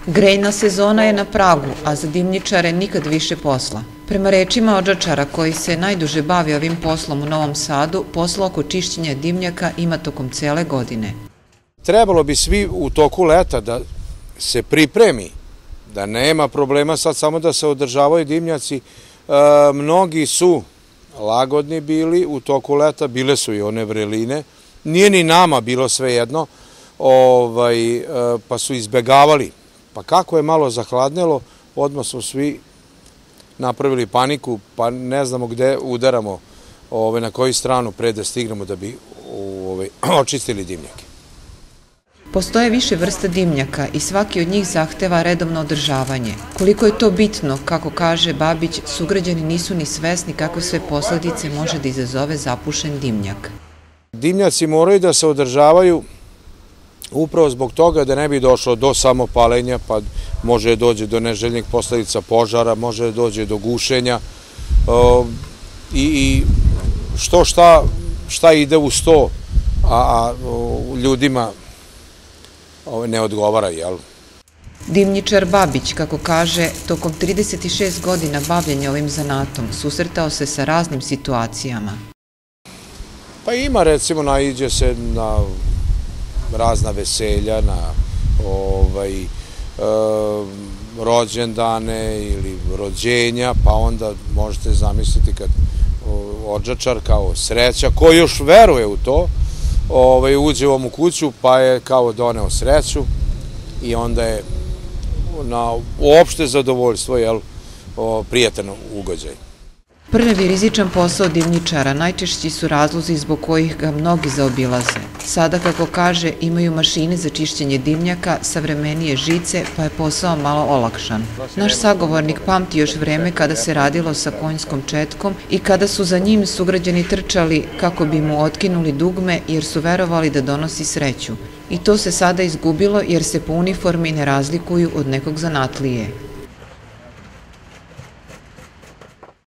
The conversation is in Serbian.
Grejna sezona je na pragu, a za dimnjičare nikad više posla. Prema rečima odžačara koji se najduže bavi ovim poslom u Novom Sadu, posla oko čišćenja dimnjaka ima tokom cele godine. Trebalo bi svi u toku leta da se pripremi, da nema problema sad samo da se održavaju dimnjaci. Mnogi su lagodni bili u toku leta, bile su i one vreline. Nije ni nama bilo sve jedno, pa su izbegavali. Pa kako je malo zahladnelo, odmah su svi napravili paniku, pa ne znamo gde udaramo, na koju stranu pre da stignemo da bi očistili dimnjake. Postoje više vrsta dimnjaka i svaki od njih zahteva redovno održavanje. Koliko je to bitno, kako kaže Babić, sugrađani nisu ni svesni kakve sve posledice može da izazove zapušen dimnjak. Dimnjaci moraju da se održavaju upravo zbog toga da ne bi došlo do samopalenja, pa može da dođe do neželjenih posledica požara, može da dođe do gušenja i šta ide uz to, a ljudima ne odgovara, jel? Dimnjičar Babić, kako kaže, tokom 36 godina bavljenja ovim zanatom susretao se sa raznim situacijama. Pa ima, recimo, naiđe se na razna veselja, na rođendane ili rođenja, pa onda možete zamisliti kad odžačar kao sreća, ko još veruje u to, uđe u ovu kuću pa je kao doneo sreću i onda je na opšte zadovoljstvo prijatan ugođaj. Prljav i rizičan posao dimnjičara najčešći su razlozi zbog kojih ga mnogi zaobilaze. Sada, kako kaže, imaju mašine za čišćenje dimnjaka, savremenije žice, pa je posao malo olakšan. Naš sagovornik pamti još vreme kada se radilo sa konjskom četkom i kada su za njim sugrađani trčali kako bi mu otkinuli dugme jer su verovali da donosi sreću. I to se sada izgubilo jer se po uniformi ne razlikuju od nekog zanatlije.